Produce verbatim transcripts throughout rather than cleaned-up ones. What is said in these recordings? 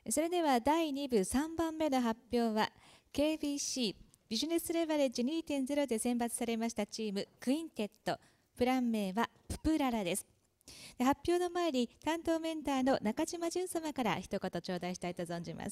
それではだいに部さんばんめの発表は ケービーシー ビジネスレバレッジ にてんゼロ で選抜されましたチームクインテッド、プラン名はププララです。で発表の前に担当メンターの中島淳様から一言頂戴したいと存じます。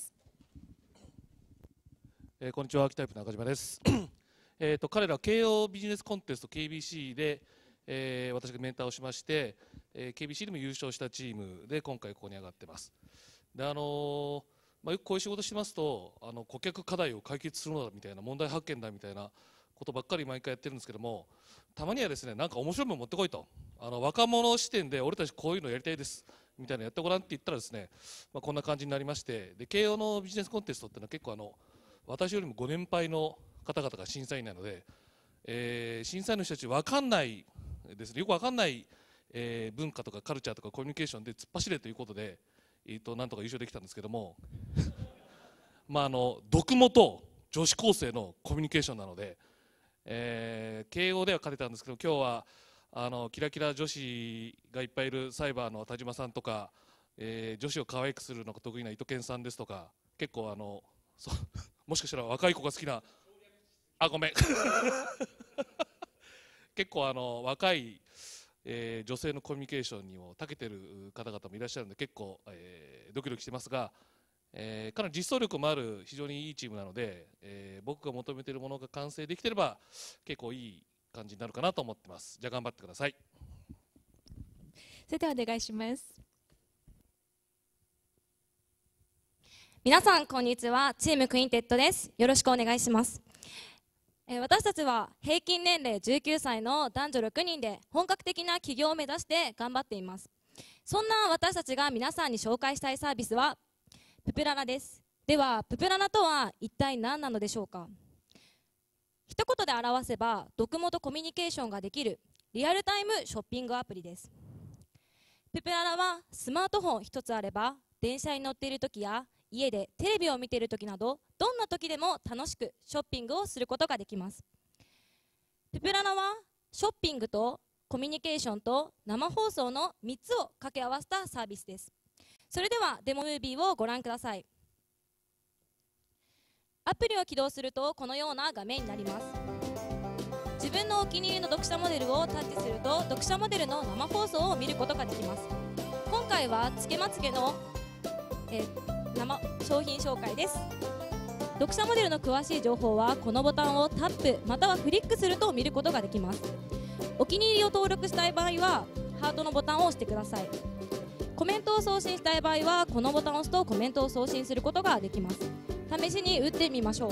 えー、こんにちは、アーキタイプ中島です。えと彼らは慶応ビジネスコンテスト ケービーシー で、えー、私がメンターをしまして、えー、ケービーシー でも優勝したチームで今回ここに上がってます。であのーまあ、よくこういう仕事してますとあの顧客課題を解決するのだみたいな問題発見だみたいなことばっかり毎回やってるんですけども、たまにはですねなんか面白いもの持ってこいと、あの若者視点で俺たちこういうのやりたいですみたいなのやってごらんって言ったらですね、まあ、こんな感じになりまして、で慶応のビジネスコンテストっていうのは結構あの私よりもご年配の方々が審査員なので、えー、審査員の人たち分かんないですね、よく分かんない、えー、文化とかカルチャーとかコミュニケーションで突っ走れということで、えー、となんとか優勝できたんですけどもまああの読モと女子高生のコミュニケーションなので、えー、慶応では勝てたんですけど、今日はあのキラキラ女子がいっぱいいるサイバーの田島さんとか、えー、女子を可愛くするのが得意な伊藤健さんですとか、結構あのそうもしかしたら若い子が好きなあごめん結構あの若い、えー、女性のコミュニケーションにも長けている方々もいらっしゃるので結構、えー、ドキドキしてますが、えー、かなり実装力もある非常にいいチームなので、えー、僕が求めているものが完成できていれば結構いい感じになるかなと思ってます。じゃあ頑張ってください。 それではお願いします。 皆さんこんにちは、チームクインテッドです。よろしくお願いします。えー、私たちは平均年齢じゅうきゅうさいの男女ろくにんで本格的な起業を目指して頑張っています。そんな私たちが皆さんに紹介したいサービスはププララです。ではププララとは一体何なのでしょうか。一言で表せば読モとコミュニケーションができるリアルタイムショッピングアプリです。ププララはスマートフォン一つあれば電車に乗っている時や家でテレビを見ている時などどんな時でも楽しくショッピングをすることができます。ププララはショッピングとコミュニケーションと生放送のみっつを掛け合わせたサービスです。それではデモムービーをご覧ください。アプリを起動するとこのような画面になります。自分のお気に入りの読者モデルをタッチすると読者モデルの生放送を見ることができます。今回はつけまつげの、えー生商品紹介です。読者モデルの詳しい情報はこのボタンをタップまたはフリックすると見ることができます。お気に入りを登録したい場合はハートのボタンを押してください。コメントを送信したい場合はこのボタンを押すとコメントを送信することができます。試しに打ってみましょ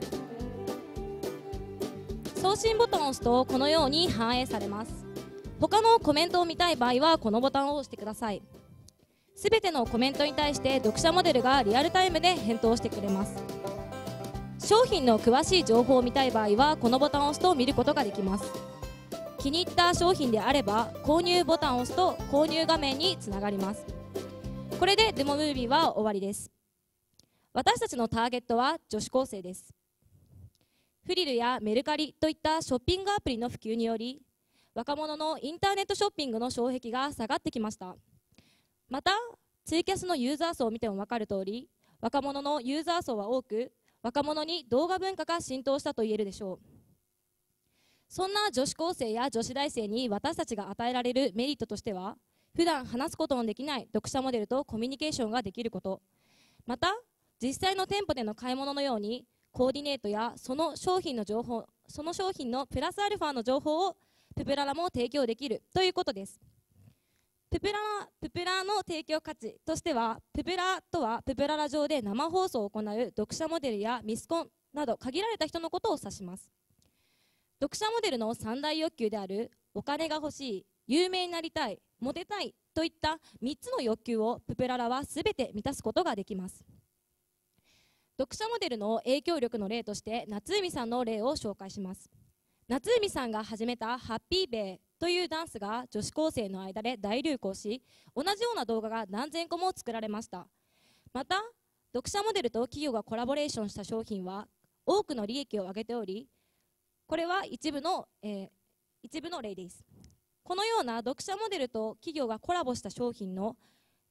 う。送信ボタンを押すとこのように反映されます。他のコメントを見たい場合はこのボタンを押してください。すべてのコメントに対して読者モデルがリアルタイムで返答してくれます。商品の詳しい情報を見たい場合はこのボタンを押すと見ることができます。気に入った商品であれば購入ボタンを押すと購入画面につながります。これでデモムービーは終わりです。私たちのターゲットは女子高生です。フリルやメルカリといったショッピングアプリの普及により若者のインターネットショッピングの障壁が下がってきました。またツイキャスのユーザー層を見ても分かる通り若者のユーザー層は多く若者に動画文化が浸透したと言えるでしょう。そんな女子高生や女子大生に私たちが与えられるメリットとしては普段話すことのできない読者モデルとコミュニケーションができること、また実際の店舗での買い物のようにコーディネートやその商品の情報その商品のプラスアルファの情報をププララも提供できるということです。ププラププラの提供価値としてはププラとはププララ上で生放送を行う読者モデルやミスコンなど限られた人のことを指します。読者モデルの三大欲求であるお金が欲しい、有名になりたい、モテたいといったみっつの欲求をププララはすべて満たすことができます。読者モデルの影響力の例として夏海さんの例を紹介します。夏海さんが始めたハッピーベイというダンスが女子高生の間で大流行し同じような動画が何千個も作られました。また読者モデルと企業がコラボレーションした商品は多くの利益を上げておりこれは一部の、えー、一部の例です。このような読者モデルと企業がコラボした商品の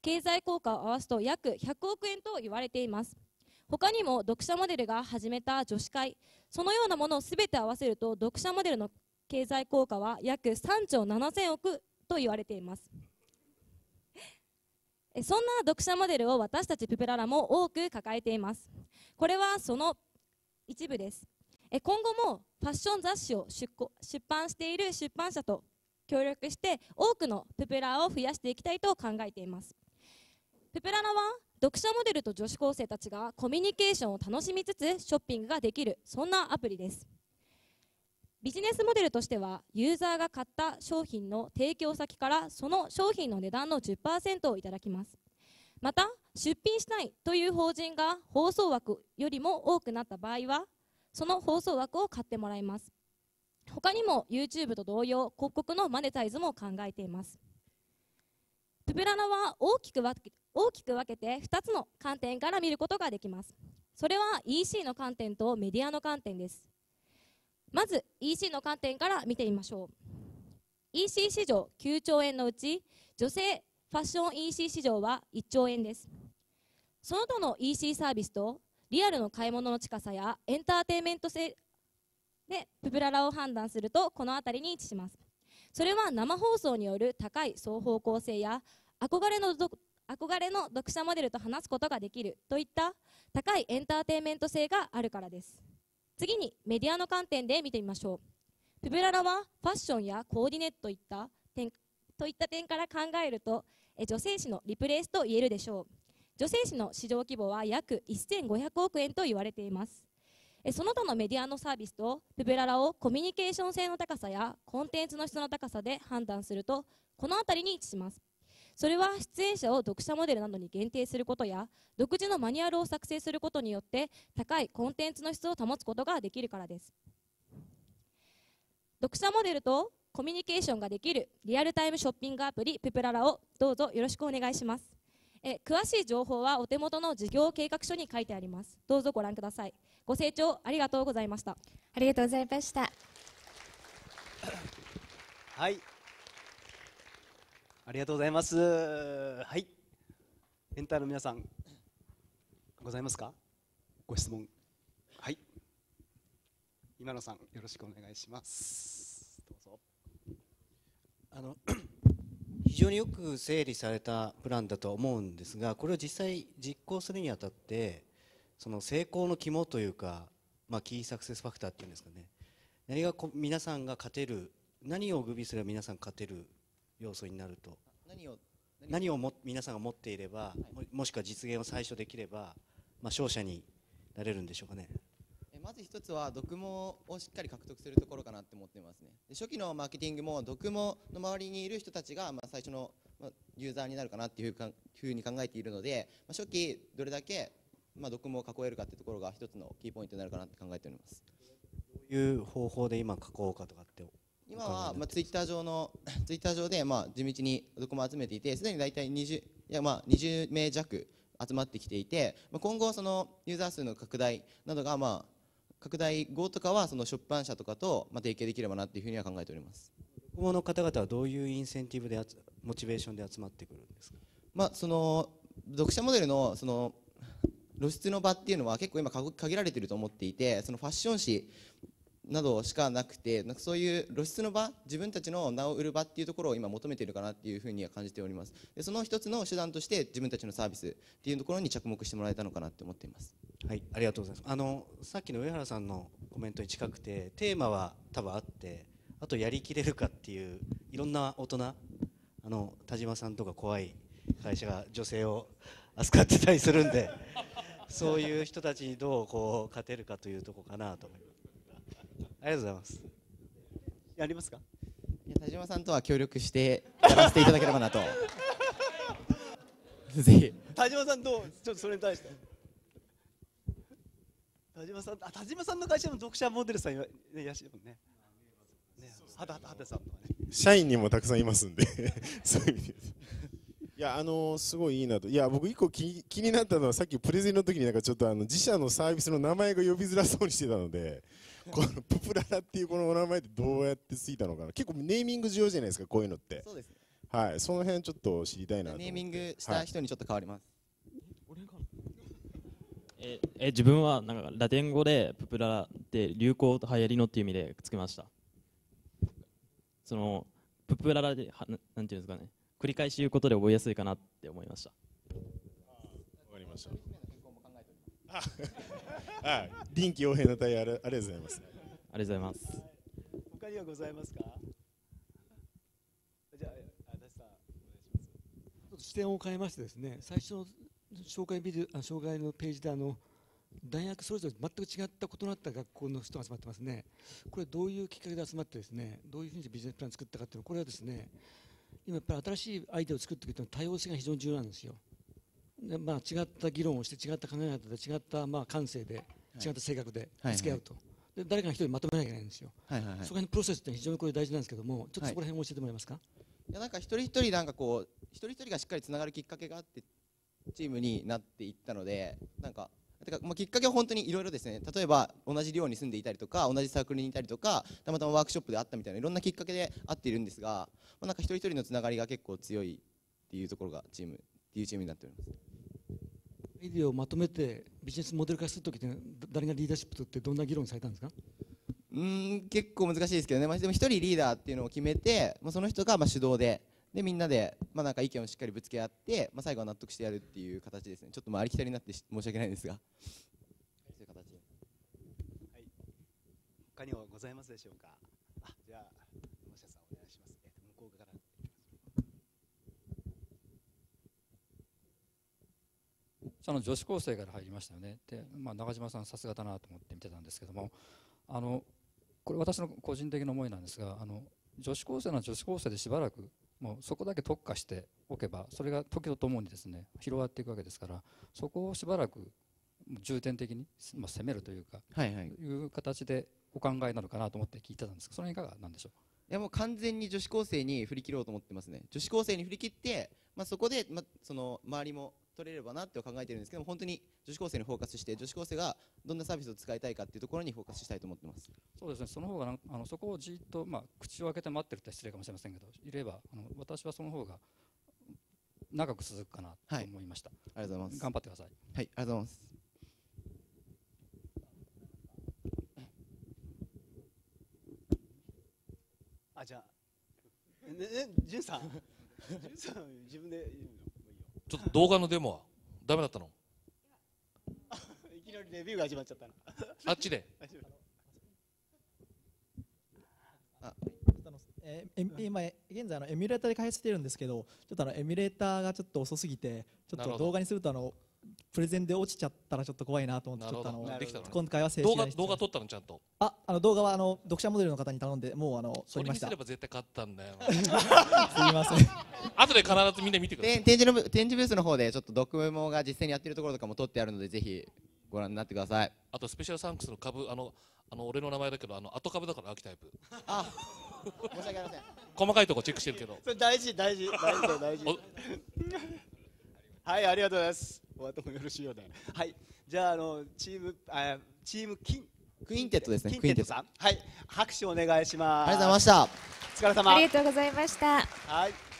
経済効果を合わすと約ひゃくおくえんと言われています。他にも読者モデルが始めた女子会、そのようなものをすべて合わせると読者モデルの経済効果は約さんちょうななせんおくと言われています。そんな読者モデルを私たちプペララも多く抱えています。これはその一部です。今後もファッション雑誌を 出, 出版している出版社と協力して多くのプペラーを増やしていきたいと考えています。プペララは読者モデルと女子高生たちがコミュニケーションを楽しみつつショッピングができる、そんなアプリです。ビジネスモデルとしてはユーザーが買った商品の提供先からその商品の値段の じゅっパーセント をいただきます。また出品したいという法人が放送枠よりも多くなった場合はその放送枠を買ってもらいます。他にも YouTube と同様広告のマネタイズも考えています。プペララは大きく分け、大きく分けてふたつの観点から見ることができます。それは イーシー の観点とメディアの観点です。まず イーシー の観点から見てみましょう。 イーシー 市場きゅうちょうえんのうち女性ファッション イーシー 市場はいっちょうえんです。その他の イーシー サービスとリアルの買い物の近さやエンターテインメント性でプペララを判断するとこの辺りに位置します。それは生放送による高い双方向性や憧れの憧れの読者モデルと話すことができるといった高いエンターテインメント性があるからです。次にメディアの観点で見てみましょう。プペララはファッションやコーディネートといった点といった点から考えるとえ女性誌のリプレイスと言えるでしょう。女性誌の市場規模は約せんごひゃくおくえんと言われています。えその他のメディアのサービスとプペララをコミュニケーション性の高さやコンテンツの質の高さで判断するとこの辺りに位置します。それは出演者を読者モデルなどに限定することや独自のマニュアルを作成することによって高いコンテンツの質を保つことができるからです。読者モデルとコミュニケーションができるリアルタイムショッピングアプリプペララをどうぞよろしくお願いします。え詳しい情報はお手元の事業計画書に書いてあります。どうぞご覧ください。ご清聴ありがとうございました。 ありがとうございました。 はい、ありがとうございます。はい、エンターの皆さんございますか？ご質問。はい、今野さんよろしくお願いします。どうぞ。 あの非常によく整理されたプランだと思うんですが、これを実際実行するにあたってその成功の肝というか、まあ、キーサクセスファクターっていうんですかね、何がこ皆さんが勝てる、何を具備すれば皆さん勝てる要素になると、何を何をも皆さんが持っていれば、はい、も, もしくは実現を最初できれば、まあ、勝者になれるんでしょうかね。 まず一つは読モをしっかり獲得するところかなって思ってますね。で初期のマーケティングも読モの周りにいる人たちがまあ最初のユーザーになるかなっていうふうに考えているので、まあ、初期どれだけまあ読モを囲えるかっていうところが一つのキーポイントになるかなって考えております。 どういう方法で今囲おうかとかって今はまあツイッター上のツイッター上でまあ地道に読モを集めていて、すでに大体にじゅういやまあにじゅうめい弱集まってきていて、まあ、今後そのユーザー数の拡大などがまあ拡大後とかはその出版社とかとまあ提携できればなっていうふうには考えております。 読モの方々はどういうインセンティブでモチベーションで集まってくるんですか？ まあその読者モデルのその露出の場っていうのは結構今限られていると思っていて、そのファッション誌などしかなくて、なんかそういう露出の場、自分たちの名を売る場っていうところを今求めているかなっていうふうには感じております。でその一つの手段として自分たちのサービスっていうところに着目してもらえたのかなって思っています。 はい、ありがとうございます。あのさっきの上原さんのコメントに近くて、テーマは多分あって、あとやりきれるかっていういろんな大人、あの田島さんとか怖い会社が女性を扱ってたりするんでそういう人たちにどうこう勝てるかというところかなと思います。ありがとうございます。 やりますか？ いや田島さんとは協力してやらせていただければなとぜひ。 田島さんどう？ちょっとそれに対して田島さん、あ、田島さんの会社の読者モデルさんいらっしゃるもんね。畑さんとかね。 社員にもたくさんいますんでそういう意味です。いや、あのー、すごいいいなと。いや、僕一個気、気になったのは、さっきプレゼンの時になんかちょっとあの自社のサービスの名前が呼びづらそうにしてたのでこのププララっていうこのお名前ってどうやってついたのかな。結構ネーミング重要じゃないですか、こういうのって。 そうですね。 はい、その辺ちょっと知りたいなと思って。 ネーミングした人にちょっと変わります。 ええ自分はなんかラテン語でププララって流行と流行りのっていう意味でつけました。そのププララではななんていうんですかね、繰り返し言うことで覚えやすいかなって思いました。 わかりました。あ、臨機応変な対応ありがとうございます。 ありがとうございます。 他にはございますか。じゃあ足立さんお願いします。 ちょっと視点を変えましてですね、最初の紹介ビデオ、あ紹介のページであの大学それぞれ全く違った異なった学校の人が集まってますね。これどういうきっかけで集まってですね、どういうふうにビジネスプランを作ったかっていうの、これはですね、今やっぱり新しいアイデアを作っていくというのは多様性が非常に重要なんですよ。で、まあ、違った議論をして違った考え方で違ったまあ感性で違った性格でぶつけ合うと、で誰かが一人まとめなきゃいけないんですよ。はいはいはい、そこら辺のプロセスって非常にこれ大事なんですけども、ちょっとそこら辺を教えてもらえますか。はい、 いやなんか一人一人なんかこう一人一人がしっかりつながるきっかけがあってチームになっていったので、なんかてかまあきっかけは本当にいろいろですね。例えば同じ寮に住んでいたりとか同じサークルにいたりとかたまたまワークショップで会ったみたいないろんなきっかけで会っているんですが、まあ、なんか一人一人のつながりが結構強いっていうところがチームっていうチームになっております。 アイデアをまとめてビジネスモデル化するときって誰がリーダーシップとってどんな議論されたんですか。 うーん結構難しいですけどね、まあ、でも一人リーダーっていうのを決めて、まあ、その人がまあ主導ででみんなで、まあ、なんか意見をしっかりぶつけ合って、まあ、最後は納得してやるっていう形ですね。ちょっとまあありきたりになって申し訳ないんですが、そういう形で、 はい、他にはございますでしょうか。あ、じゃあ野下さんお願いします。えっと向こうからその女子高生から入りましたよね。で、まあ、中島さんさすがだなと思って見てたんですけども、あのこれ私の個人的な思いなんですが、あの女子高生は女子高生でしばらくもうそこだけ特化しておけばそれが時とともにですね広がっていくわけですから、そこをしばらく重点的に、まあ、攻めるというか、はいはい、いう形でお考えなのかなと思って聞いてたんですが、その辺いかがなんでしょう。 いやもう完全に女子高生に振り切ろうと思ってますね。女子高生に振り切って、まあ、そこで、まあ、その周りも取れればなって考えてるんですけども、本当に女子高生にフォーカスして女子高生がどんなサービスを使いたいかっていうところにフォーカスしたいと思ってます。 そうですね、その方がなんあのそこをじっと、まあ、口を開けて待ってるって失礼かもしれませんけどいれば、あの私はその方が長く続くかなと思いました。はい、 ありがとうございます。 頑張ってください。はい、 ありがとうございます。 あ、じゃあねねじゅんさんじゅんさん自分で言うのもいいよ。 ちょっと動画のデモはダメだったの。 いきなりレビューが始まっちゃったの。 あっちで。 あえー、今現在あのエミュレーターで開発しているんですけど、ちょっとあのエミュレーターがちょっと遅すぎて、ちょっと動画にするとあのプレゼンで落ちちゃったらちょっと怖いなと思って、ちょっとあの今回は静止動画動画撮ったのちゃんと。 あ、あの動画はあの読者モデルの方に頼んでもうあの撮りました。 それ見せれば絶対勝ったんだよ。 すみません。 後で必ずみんな見てください。 展示の展示ブースの方でちょっとドクモが実際にやってるところとかも撮ってあるのでぜひご覧になってください。 あとスペシャルサンクスの株、あのあの俺の名前だけどあの後株だから秋タイプ。 あ、申し訳ありません。 細かいとこチェックしてるけど。 それ大事大事大事大事。はい、ありがとうございます。お後もよろしいようで。はい、じゃああのチームあチームキンクインテットですね。 キンテットさん、はい、拍手お願いします。 ありがとうございました。 お疲れ様。 ありがとうございました。 はい。